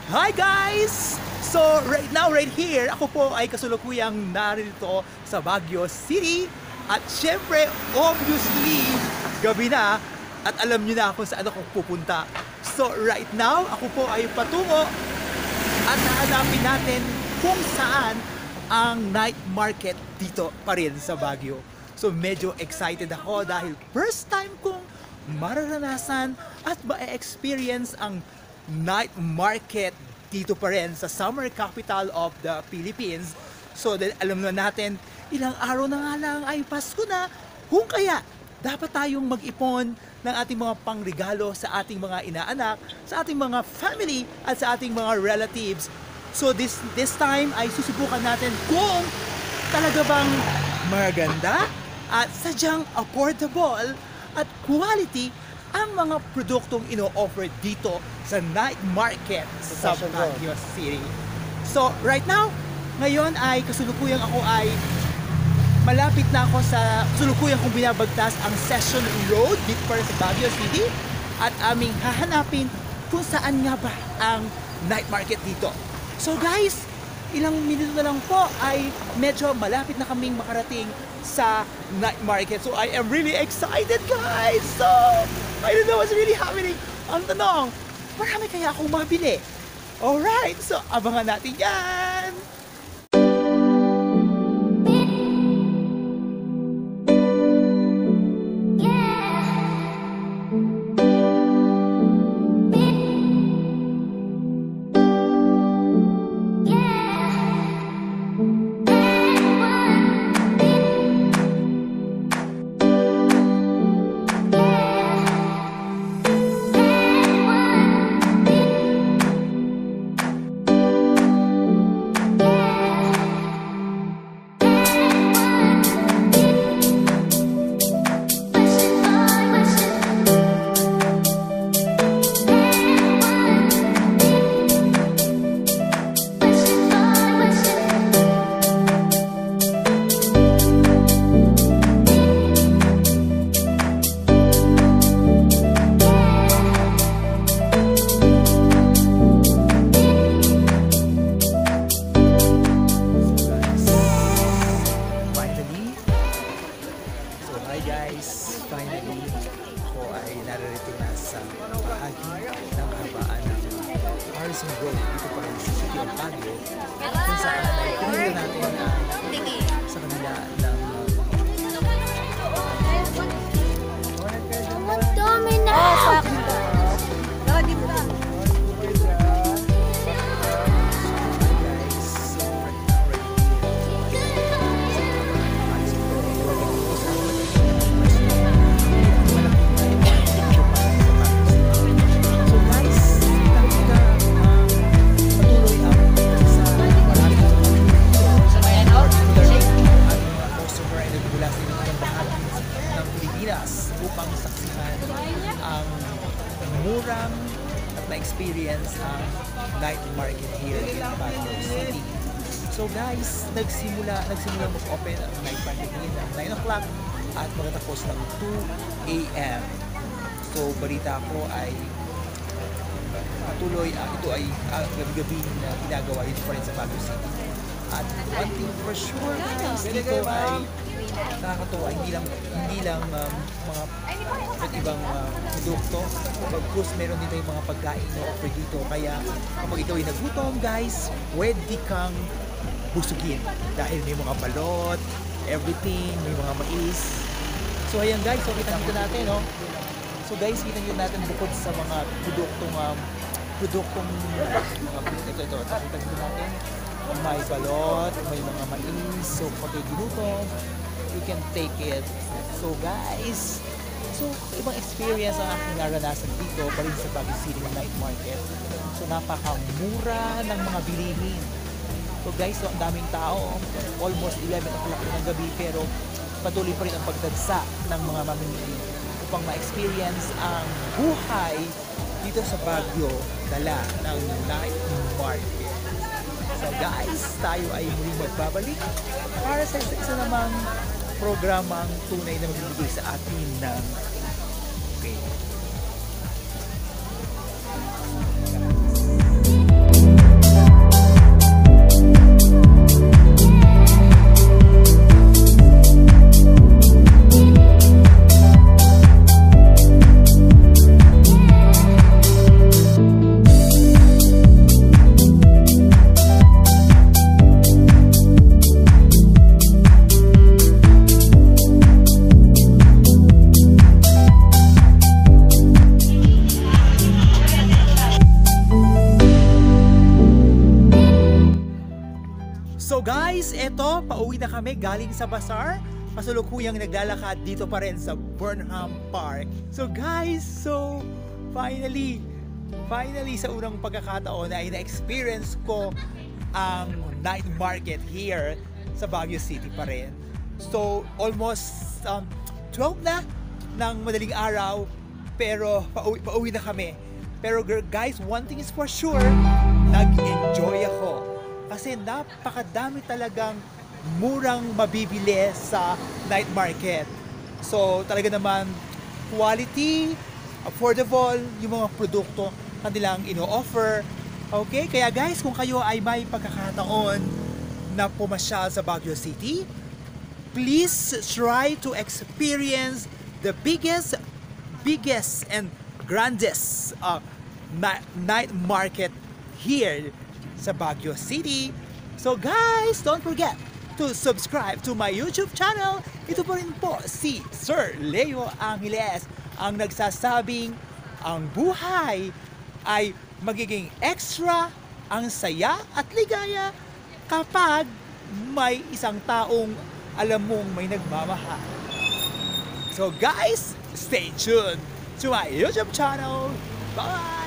Hi guys! So right now, right here, ako po ay kasulukuyang narito sa Baguio City. At syempre, obviously, gabi na at alam nyo na kung saan ako pupunta. So right now, ako po ay patungo at hahanapin natin kung saan ang night market dito pa rin sa Baguio. So medyo excited ako dahil first time kong mararanasan at ma-experience ang night market dito pa rin sa summer capital of the Philippines. So dahil alam na natin, ilang araw na nga lang ay Pasko na, kung kaya dapat tayong mag-ipon ng ating mga pangregalo sa ating mga inaanak, sa ating mga family at sa ating mga relatives. So this time ay susubukan natin kung talaga bang maganda at sadyang affordable at quality ang mga produktong ino-offer dito sa night market sa Baguio City. So right now, ngayon ay kasulukuyang ako ay malapit na ako sa kasulukuyang kong binabagtas ang Harrison Road dito pa rin sa Baguio City at aming hahanapin kung saan nga ba ang night market dito. So guys, ilang minuto na lang po ay medyo malapit na kaming makarating sa night market. So I am really excited guys! So, I don't know what's really happening. Ang tanong, marami kaya akong mabili? Alright, so abangan natin yan! Finally, ako ay naririting na sa bahagi ng habaan ng Harrison Road dito pa rin sa City of Baguio kung saan ay pinili natin sa kanila ng ang dami na! upang saksihan ang murang at na-experience ang night market here in Baguio City. So guys, nagsimula mag-open ang night market here ng 9 o'clock at matatapos ng 2 a.m. So balita ko ay patuloy, ito ay gabi-gabi na ginagawa dito pa rin sa Baguio City. At one thing for sure guys, dito ay nakakatuwa, hindi lang mga ibang produkto. Pagkus meron din tayong mga pagkain na offer dito. Kaya kapag ikaw ay nagutom guys, pwede kang busugin dahil may mga balot, everything, may mga mais. So ayan guys, so kita natin, no? So guys, kita natin bukod sa mga produktong ito, kita natin may balot, may mga mais. So pag ginutom, you can take it. So guys, so ibang experience ang aking naranasan dito pa rin sa Baguio City night market. So napakamura ng mga bilihin. So guys, so ang daming tao, almost 11 o'clock ng gabi, pero patuloy pa rin ang pagdagsa ng mga mamimili upang ma-experience ang buhay dito sa Baguio, dala ng night market. So guys, tayo ay muling magbabalik para sa isa namang programang tunay na magbibigay sa atin ng okay. guys, eto, pauwi na kami galing sa bazaar. Kasalukuyang naglalakad dito pa rin sa Burnham Park. So guys, finally sa unang pagkakataon ay na-experience ko ang night market here sa Baguio City pa rin. So almost 12 na ng madaling araw, pero pauwi na kami. Pero guys, one thing is for sure, nag-enjoy ako. Kasi napakadami talagang murang mabibili sa night market. So talaga naman quality, affordable yung mga produkto kanilang ino-offer. Okay, kaya guys, kung kayo ay may pagkakataon na pumasyal sa Baguio City, please try to experience the biggest and grandest night market here sa Baguio City. So guys, don't forget to subscribe to my YouTube channel. Ito po rin po si Sir Leo Angeles, ang nagsasabing ang buhay ay magiging extra, ang saya at ligaya kapag may isang taong alam mong may nagmamahal. So guys, stay tuned to my YouTube channel. Bye!